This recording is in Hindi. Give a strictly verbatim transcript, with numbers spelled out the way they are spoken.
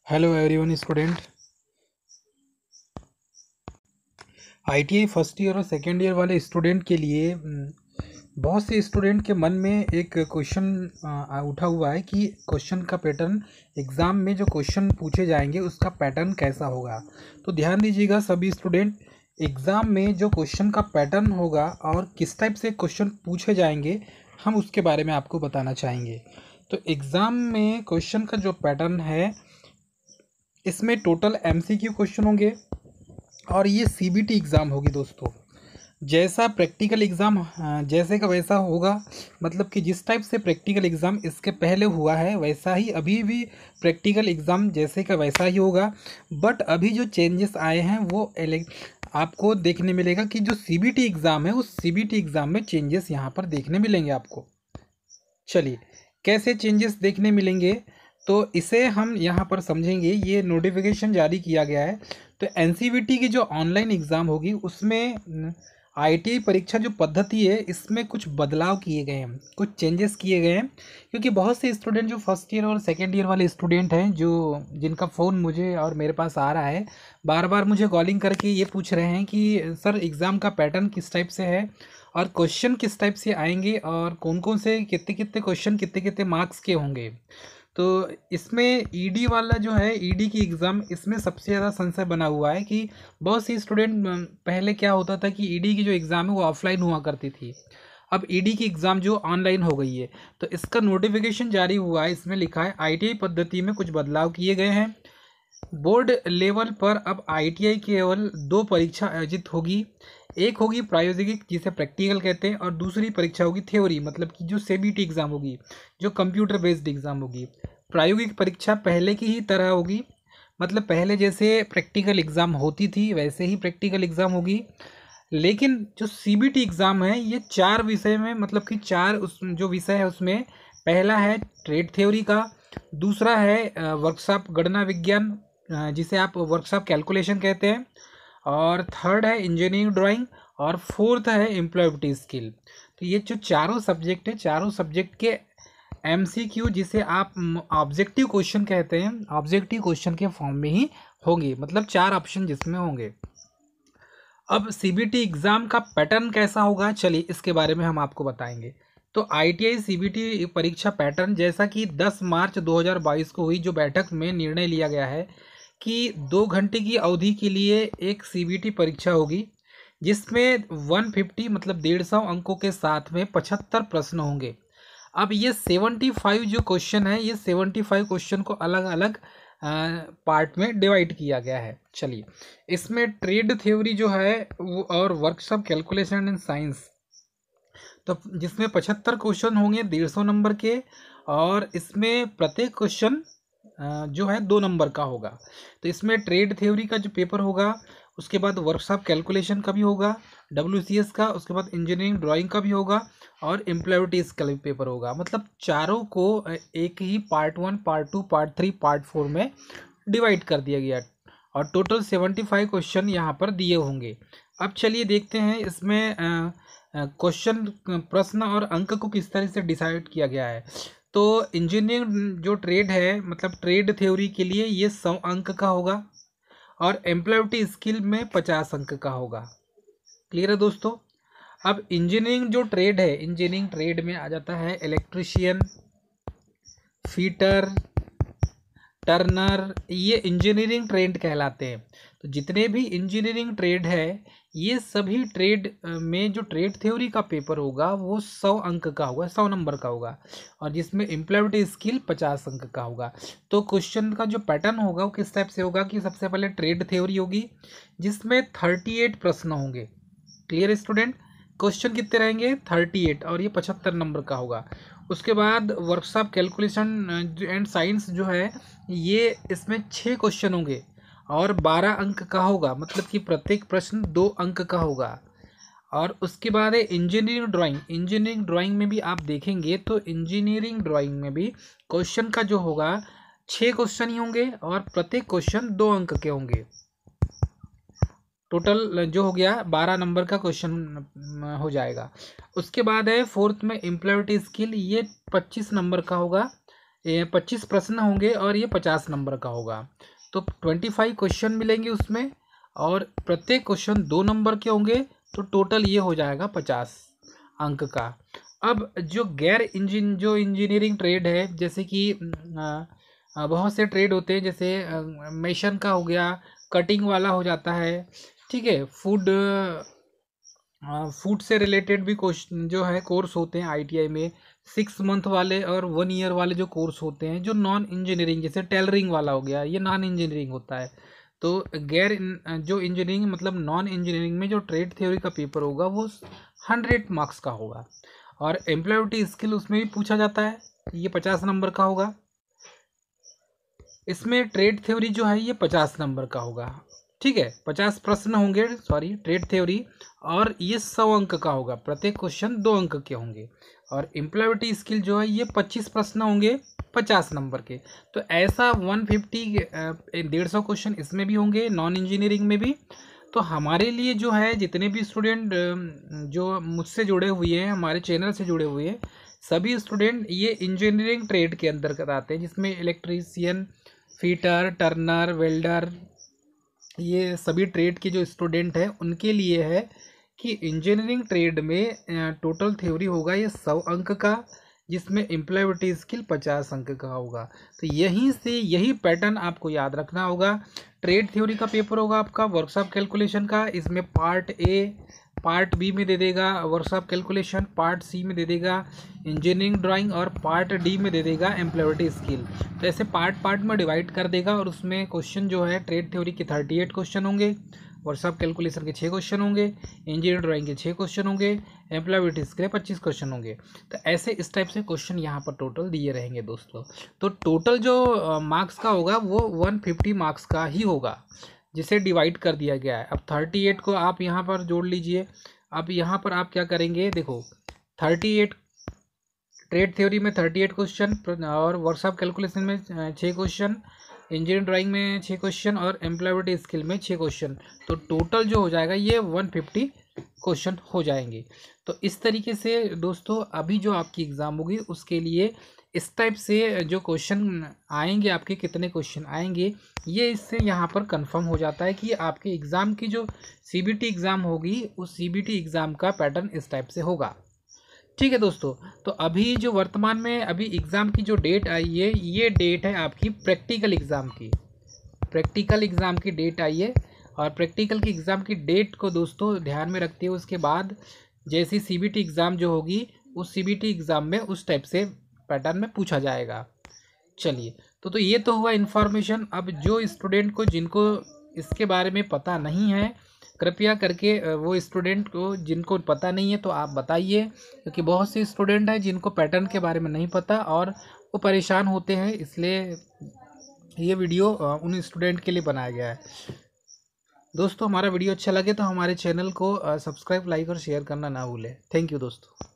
Hello everyone student. ITI first year और सेकेंड ईयर वाले स्टूडेंट के लिए हम्म, बहुत से स्टूडेंट के मन में एक क्वेश्चन उठा हुआ है कि क्वेश्चन का पैटर्न, एग्ज़ाम में जो क्वेश्चन पूछे जाएंगे उसका पैटर्न कैसा होगा। तो ध्यान दीजिएगा सभी स्टूडेंट, एग्ज़ाम में जो क्वेश्चन का पैटर्न होगा और किस टाइप से क्वेश्चन पूछे जाएंगे हम उसके बारे में आपको बताना चाहेंगे। तो एग्ज़ाम में क्वेश्चन का जो पैटर्न है, इसमें टोटल एमसीक्यू क्वेश्चन होंगे और ये सीबीटी एग्ज़ाम होगी दोस्तों। जैसा प्रैक्टिकल एग्ज़ाम जैसे का वैसा होगा, मतलब कि जिस टाइप से प्रैक्टिकल एग्ज़ाम इसके पहले हुआ है वैसा ही अभी भी प्रैक्टिकल एग्ज़ाम जैसे का वैसा ही होगा। बट अभी जो चेंजेस आए हैं वो आपको देखने मिलेगा कि जो सीबीटी एग्ज़ाम है उस सीबीटी एग्ज़ाम में चेंजेस यहाँ पर देखने मिलेंगे आपको। चलिए, कैसे चेंजेस देखने मिलेंगे तो इसे हम यहाँ पर समझेंगे। ये नोटिफिकेशन जारी किया गया है, तो एनसीवीटी की जो ऑनलाइन एग्ज़ाम होगी उसमें आईटीआई परीक्षा जो पद्धति है इसमें कुछ बदलाव किए गए हैं, कुछ चेंजेस किए गए हैं। क्योंकि बहुत से स्टूडेंट जो फर्स्ट ईयर और सेकेंड ईयर वाले स्टूडेंट हैं, जो जिनका फ़ोन मुझे और मेरे पास आ रहा है, बार बार मुझे कॉलिंग करके ये पूछ रहे हैं कि सर एग्ज़ाम का पैटर्न किस टाइप से है और क्वेश्चन किस टाइप से आएंगे और कौन कौन से कितने कितने क्वेश्चन कितने कितने मार्क्स के होंगे। तो इसमें ईडी वाला जो है, ईडी की एग्ज़ाम, इसमें सबसे ज़्यादा संशय बना हुआ है कि बहुत सी स्टूडेंट, पहले क्या होता था कि ईडी की जो एग्ज़ाम है वो ऑफलाइन हुआ करती थी, अब ईडी की एग्ज़ाम जो ऑनलाइन हो गई है। तो इसका नोटिफिकेशन जारी हुआ है, इसमें लिखा है आईटीआई पद्धति में कुछ बदलाव किए गए हैं। बोर्ड लेवल पर अब आईटीआई केवल दो परीक्षा आयोजित होगी, एक होगी प्रायोगिक जिसे प्रैक्टिकल कहते हैं और दूसरी परीक्षा होगी थ्योरी, मतलब कि जो सीबीटी एग्ज़ाम होगी, जो कंप्यूटर बेस्ड एग्ज़ाम होगी। प्रायोगिक परीक्षा पहले की ही तरह होगी, मतलब पहले जैसे प्रैक्टिकल एग्ज़ाम होती थी वैसे ही प्रैक्टिकल एग्ज़ाम होगी। लेकिन जो सीबीटी एग्ज़ाम है ये चार विषय में, मतलब कि चार उस जो विषय है उसमें पहला है ट्रेड थ्योरी का, दूसरा है वर्कशॉप गणना विज्ञान जिसे आप वर्कशॉप कैलकुलेशन कहते हैं, और थर्ड है इंजीनियरिंग ड्राइंग, और फोर्थ है एम्प्लॉयबिलिटी स्किल। तो ये जो चारों सब्जेक्ट है, चारों सब्जेक्ट के एमसीक्यू जिसे आप ऑब्जेक्टिव क्वेश्चन कहते हैं, ऑब्जेक्टिव क्वेश्चन के फॉर्म में ही होंगे, मतलब चार ऑप्शन जिसमें होंगे। अब सीबीटी एग्ज़ाम का पैटर्न कैसा होगा, चलिए इसके बारे में हम आपको बताएंगे। तो आईटीआई सीबीटी परीक्षा पैटर्न, जैसा कि दस मार्च दो हज़ार बाईस को हुई जो बैठक में निर्णय लिया गया है कि दो घंटे की अवधि के लिए एक सीबीटी परीक्षा होगी, जिसमें एक सौ पचास मतलब डेढ़ सौ अंकों के साथ में पचहत्तर प्रश्न होंगे। अब ये पचहत्तर जो क्वेश्चन है, ये पचहत्तर क्वेश्चन को अलग अलग पार्ट में डिवाइड किया गया है। चलिए, इसमें ट्रेड थ्योरी जो है वो और वर्कशॉप कैलकुलेशन इन साइंस, तो जिसमें पचहत्तर क्वेश्चन होंगे डेढ़ सौ नंबर के, और इसमें प्रत्येक क्वेश्चन जो है दो नंबर का होगा। तो इसमें ट्रेड थ्योरी का जो पेपर होगा, उसके बाद वर्कशॉप कैलकुलेशन का भी होगा डब्ल्यूसीएस का, उसके बाद इंजीनियरिंग ड्राइंग का भी होगा और एम्प्लॉयबिलिटी का भी पेपर होगा। मतलब चारों को एक ही part one, part two, part three, part four में डिवाइड कर दिया गया और टोटल सेवेंटी फाइव क्वेश्चन यहाँ पर दिए होंगे। अब चलिए देखते हैं इसमें क्वेश्चन, प्रश्न और अंक को किस तरह से डिसाइड किया गया है। तो इंजीनियरिंग जो ट्रेड है, मतलब ट्रेड थ्योरी के लिए ये सौ अंक का होगा और एम्प्लॉयबिलिटी स्किल में पचास अंक का होगा। क्लियर है दोस्तों। अब इंजीनियरिंग जो ट्रेड है, इंजीनियरिंग ट्रेड में आ जाता है इलेक्ट्रिशियन, फीटर, टर्नर, ये इंजीनियरिंग ट्रेड कहलाते हैं। तो जितने भी इंजीनियरिंग ट्रेड है, ये सभी ट्रेड में जो ट्रेड थ्योरी का पेपर होगा वो सौ अंक का होगा, सौ नंबर का होगा, और जिसमें एम्प्लॉयबिलिटी स्किल पचास अंक का होगा। तो क्वेश्चन का जो पैटर्न होगा वो किस टाइप से होगा कि सबसे पहले ट्रेड थ्योरी होगी जिसमें थर्टी एट प्रश्न होंगे। क्लियर स्टूडेंट, क्वेश्चन कितने रहेंगे थर्टी एट, और ये पचहत्तर नंबर का होगा। उसके बाद वर्कशॉप कैलकुलेशन एंड साइंस जो है, ये इसमें छः क्वेश्चन होंगे और बारह अंक का होगा, मतलब कि प्रत्येक प्रश्न दो अंक का होगा। और उसके बाद है इंजीनियरिंग ड्राइंग। इंजीनियरिंग ड्राइंग में भी आप देखेंगे तो इंजीनियरिंग ड्राइंग में भी क्वेश्चन का जो होगा छः क्वेश्चन ही होंगे और प्रत्येक क्वेश्चन दो अंक के होंगे। टोटल जो हो गया बारह नंबर का क्वेश्चन हो जाएगा। उसके बाद है फोर्थ में एम्प्लॉयबिलिटी स्किल, ये पच्चीस नंबर का होगा। पच्चीस प्रश्न होंगे और ये पचास नंबर का होगा। तो ट्वेंटी फाइव क्वेश्चन मिलेंगे उसमें और प्रत्येक क्वेश्चन दो नंबर के होंगे, तो टोटल ये हो जाएगा पचास अंक का। अब जो गैर इंजिन जो इंजीनियरिंग ट्रेड है, जैसे कि बहुत से ट्रेड होते हैं, जैसे मेशन का हो गया, कटिंग वाला हो जाता है, ठीक है, फूड फूड से रिलेटेड भी क्वेश्चन जो है कोर्स होते हैं आईटीआई में, सिक्स मंथ वाले और वन ईयर वाले जो कोर्स होते हैं, जो नॉन इंजीनियरिंग, जैसे टेलरिंग वाला हो गया, ये नॉन इंजीनियरिंग होता है। तो गैर जो इंजीनियरिंग मतलब नॉन इंजीनियरिंग में जो ट्रेड थ्योरी का पेपर होगा वो हंड्रेड मार्क्स का होगा, और एम्प्लॉयबिलिटी स्किल उसमें भी पूछा जाता है, ये पचास नंबर का होगा। इसमें ट्रेड थ्योरी जो है ये पचास नंबर का होगा, ठीक है, पचास प्रश्न होंगे, सॉरी ट्रेड थ्योरी, और ये सौ अंक का होगा, प्रत्येक क्वेश्चन दो अंक के होंगे। और एम्प्लॉयबिलिटी स्किल जो है ये पच्चीस प्रश्न होंगे पचास नंबर के। तो ऐसा वन फिफ्टी डेढ़ सौ क्वेश्चन इसमें भी होंगे, नॉन इंजीनियरिंग में भी। तो हमारे लिए जो है जितने भी स्टूडेंट जो मुझसे जुड़े हुए हैं, हमारे चैनल से जुड़े हुए हैं, सभी स्टूडेंट ये इंजीनियरिंग ट्रेड के अंतर्गत आते हैं, जिसमें इलेक्ट्रीशियन, फिटर, टर्नर, वेल्डर, ये सभी ट्रेड के जो स्टूडेंट हैं उनके लिए है कि इंजीनियरिंग ट्रेड में टोटल थ्योरी होगा ये सौ अंक का, जिसमें एम्प्लॉयबिलिटी स्किल पचास अंक का होगा। तो यहीं से यही पैटर्न आपको याद रखना होगा। ट्रेड थ्योरी का पेपर होगा आपका वर्कशॉप कैलकुलेशन का, इसमें पार्ट ए, पार्ट बी में दे देगा वर्कशॉप कैलकुलेशन, पार्ट सी में दे देगा इंजीनियरिंग ड्राइंग, और पार्ट डी में दे देगा एम्प्लॉयबिलिटी स्किल। तो ऐसे पार्ट पार्ट में डिवाइड कर देगा, और उसमें क्वेश्चन जो है ट्रेड थ्योरी के थर्टी एट क्वेश्चन होंगे, वर्कशॉप कैलकुलेशन के छः क्वेश्चन होंगे, इंजीनियरिंग ड्राइंग के छः क्वेश्चन होंगे, एम्प्लॉयबिलिटी स्किल के पच्चीस क्वेश्चन होंगे। तो ऐसे इस टाइप से क्वेश्चन यहाँ पर टोटल दिए रहेंगे दोस्तों। तो टोटल जो मार्क्स का होगा वो वन फिफ्टी मार्क्स का ही होगा, जिसे डिवाइड कर दिया गया है। अब थर्टी एट को आप यहाँ पर जोड़ लीजिए। अब यहाँ पर आप क्या करेंगे, देखो थर्टी एट ट्रेड थ्योरी में थर्टी एट क्वेश्चन, और वर्कशॉप कैलकुलेशन में छः क्वेश्चन, इंजीनियरिंग ड्राइंग में छः क्वेश्चन, और एम्प्लॉयबिलिटी स्किल में छः क्वेश्चन। तो टोटल जो हो जाएगा ये वन फिफ्टी क्वेश्चन हो जाएंगे। तो इस तरीके से दोस्तों अभी जो आपकी एग्ज़ाम होगी उसके लिए इस टाइप से जो क्वेश्चन आएंगे, आपके कितने क्वेश्चन आएंगे, ये इससे यहाँ पर कंफर्म हो जाता है कि आपके एग्ज़ाम की जो सीबीटी एग्ज़ाम होगी उस सीबीटी एग्ज़ाम का पैटर्न इस टाइप से होगा, ठीक है दोस्तों। तो अभी जो वर्तमान में अभी एग्ज़ाम की जो डेट आई है, ये डेट है आपकी प्रैक्टिकल एग्ज़ाम की, प्रैक्टिकल एग्ज़ाम की डेट आई है। और प्रैक्टिकल की एग्ज़ाम की डेट को दोस्तों ध्यान में रखते हुए उसके बाद जैसी सीबीटी एग्ज़ाम जो होगी उस सीबीटी एग्ज़ाम में उस टाइप से पैटर्न में पूछा जाएगा। चलिए, तो तो ये तो हुआ इन्फॉर्मेशन। अब जो स्टूडेंट को जिनको इसके बारे में पता नहीं है, कृपया करके वो स्टूडेंट को जिनको पता नहीं है तो आप बताइए, क्योंकि बहुत से स्टूडेंट हैं जिनको पैटर्न के बारे में नहीं पता और वो परेशान होते हैं, इसलिए ये वीडियो उन स्टूडेंट के लिए बनाया गया है। दोस्तों हमारा वीडियो अच्छा लगे तो हमारे चैनल को सब्सक्राइब, लाइक और शेयर करना ना भूलें। थैंक यू दोस्तों।